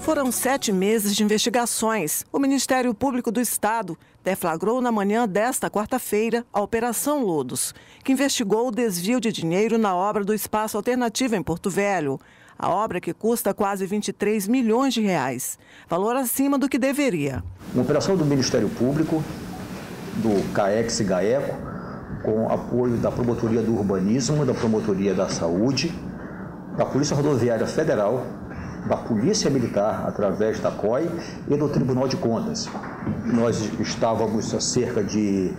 Foram 7 meses de investigações. O Ministério Público do Estado deflagrou na manhã desta quarta-feira a Operação Lodos, que investigou o desvio de dinheiro na obra do Espaço Alternativo em Porto Velho. A obra que custa quase 23 milhões de reais, valor acima do que deveria. Uma operação do Ministério Público, do CAEX e GAECO, com apoio da Promotoria do Urbanismo, da Promotoria da Saúde, da Polícia Rodoviária Federal, da Polícia Militar, através da COI e do Tribunal de Contas. Nós estávamos há cerca de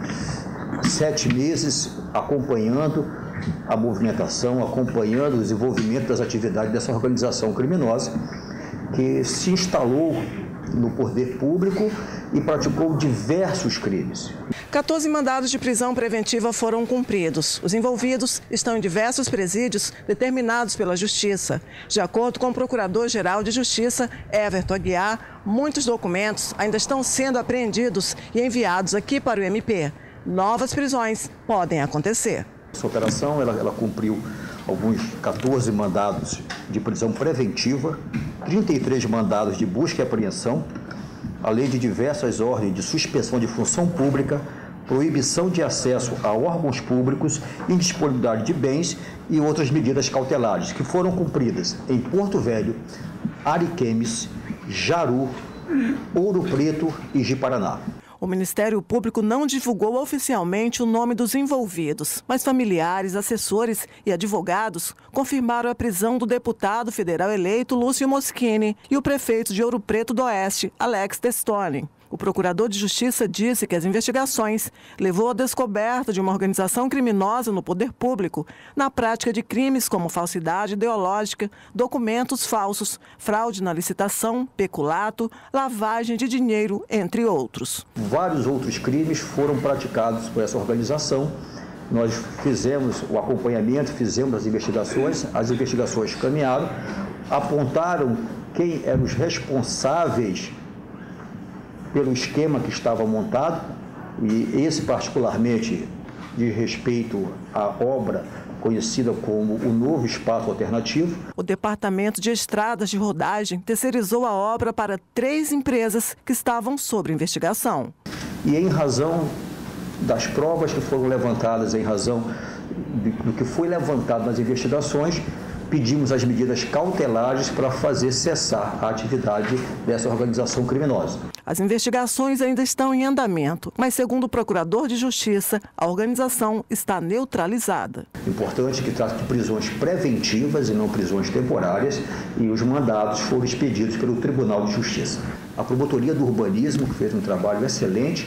7 meses acompanhando a movimentação, acompanhando o desenvolvimento das atividades dessa organização criminosa que se instalou no poder público e praticou diversos crimes. 14 mandados de prisão preventiva foram cumpridos. Os envolvidos estão em diversos presídios determinados pela Justiça. De acordo com o Procurador-Geral de Justiça, Everton Aguiar, muitos documentos ainda estão sendo apreendidos e enviados aqui para o MP. Novas prisões podem acontecer. Essa operação ela cumpriu alguns 14 mandados de prisão preventiva, 33 mandados de busca e apreensão, além de diversas ordens de suspensão de função pública, proibição de acesso a órgãos públicos, indisponibilidade de bens e outras medidas cautelares que foram cumpridas em Porto Velho, Ariquemes, Jaru, Ouro Preto e Ji-Paraná. O Ministério Público não divulgou oficialmente o nome dos envolvidos, mas familiares, assessores e advogados confirmaram a prisão do deputado federal eleito Lúcio Moschini e o prefeito de Ouro Preto do Oeste, Alex Testoni. O procurador de Justiça disse que as investigações levou à descoberta de uma organização criminosa no poder público na prática de crimes como falsidade ideológica, documentos falsos, fraude na licitação, peculato, lavagem de dinheiro, entre outros. Vários outros crimes foram praticados por essa organização. Nós fizemos o acompanhamento, fizemos as investigações caminharam, apontaram quem eram os responsáveis pelo esquema que estava montado, e esse particularmente de respeito à obra conhecida como o Novo Espaço Alternativo. O Departamento de Estradas de Rodagem terceirizou a obra para 3 empresas que estavam sob investigação. E em razão das provas que foram levantadas, em razão do que foi levantado nas investigações, pedimos as medidas cautelares para fazer cessar a atividade dessa organização criminosa. As investigações ainda estão em andamento, mas segundo o Procurador de Justiça, a organização está neutralizada. Importante que trate de prisões preventivas e não prisões temporárias, e os mandados foram expedidos pelo Tribunal de Justiça. A Promotoria do Urbanismo, que fez um trabalho excelente,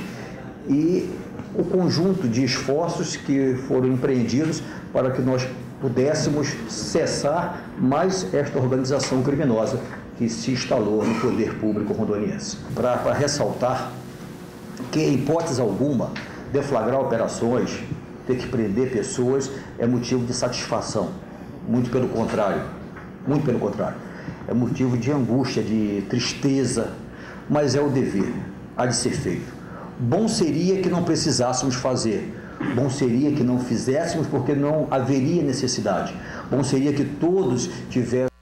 e o conjunto de esforços que foram empreendidos para que nós pudéssemos cessar mais esta organização criminosa que se instalou no poder público rondoniense. Para ressaltar que, em hipótese alguma, deflagrar operações, ter que prender pessoas, é motivo de satisfação. Muito pelo contrário, é motivo de angústia, de tristeza, mas é o dever, há de ser feito. Bom seria que não precisássemos fazer. Bom seria que não fizéssemos porque não haveria necessidade. Bom seria que todos tivessem